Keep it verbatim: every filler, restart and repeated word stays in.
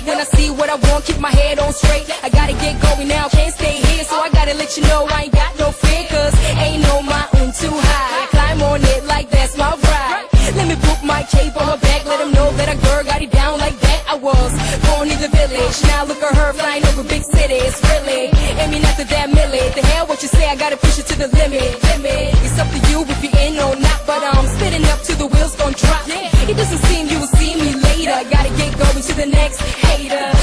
Then I see what I want, keep my head on straight. I gotta get going now, can't stay here, so I gotta let you know I ain't got no fear, cause ain't no mountain too high. I climb on it like that's my ride. Let me put my cape on my back, let them know that a girl got it down like that. I was born in the village, now look at her flying over big cities. Really, aiming after that millet. The hell what you say, I gotta push it to the limit. Limit. It's up to you if you in or not, but I'm spitting up till the wheels gon' drop. It doesn't seem you will see me later. Gotta get going to the next hater.